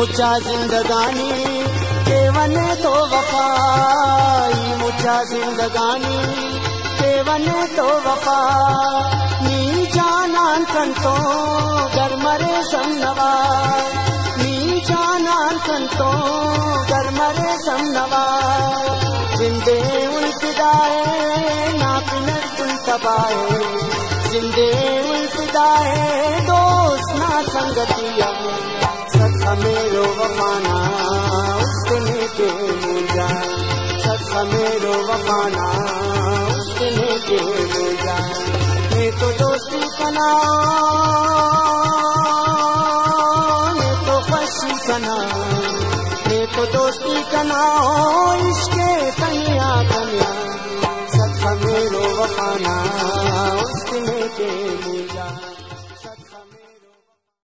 मुझा जिंदगानी केवन तो वफाई, मुझा जिंदगानी केवन तो वफा। नी जानान कंतो घर मरे समनवा, नी जानान कंतो घर मरे समनवा। जिंदे उन फिदाए ना पिनर तुम तबाए, जिंदे उन फिदाए दोस्त ना संगतिया। सच मेरो वफाना उसने के मुझा, सच मेरो वफाना उसने के मुझा। मैं तो दोस्ती कना, मैं तो खुशी कना, मैं तो दोस्ती कना इश्के तनिया तनिया। सच मेरो वफाना उसने के मुझा।